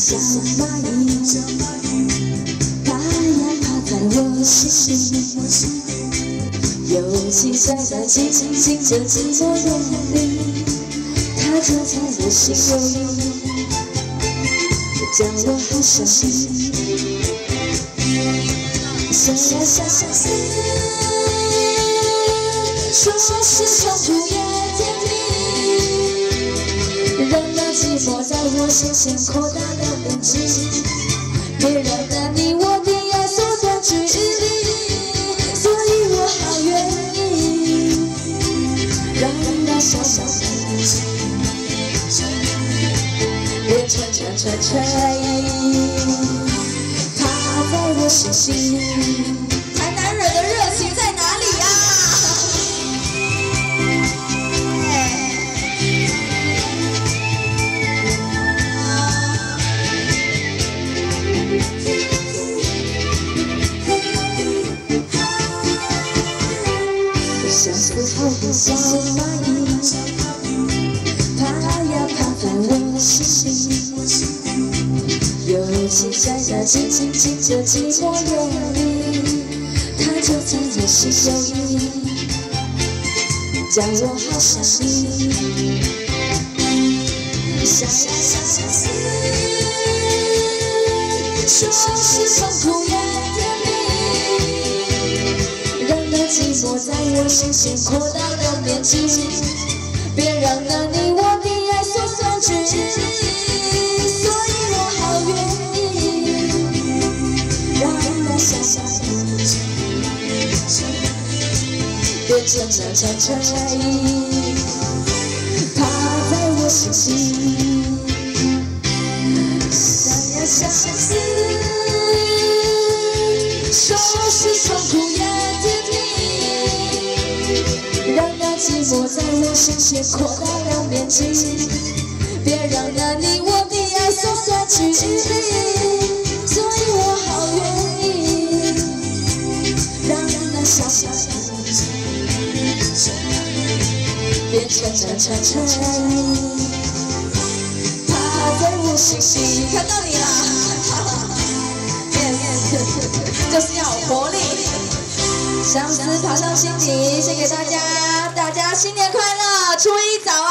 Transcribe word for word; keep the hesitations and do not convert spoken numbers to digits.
小蚂蚁，爬呀爬在我心里，尤其在那寂静的寂寞夜里，它就在我心里，叫我好想你。想呀想想思，说是痛苦也甜蜜，让那寂寞在我心间扩大了面积，别让那你我的爱缩短距离，所以我好愿意让那小小的变成串串串爬在我心心。台南人的热情在哪里呀？像丝毫的小蚂蚁，爬呀爬在我心里，尤其在那静静的寂寞夜里，它就在我心里，叫我好想你。想呀想想思，说是痛苦也甜蜜，让那寂寞在我心间扩大了面积，别让那你我的爱缩短距离，所以我好愿意让那小小的变成那串串爬在我心心。想呀想思，说是痛苦也甜蜜，让那寂寞在我心间扩大了面积，别让那你我的爱缩短距离，所以我好愿意让那小小的变成串串串爬在我心心。看到你啦！就是要有活力，相思爬上心底，献给大家，大家新年快乐，初一早安。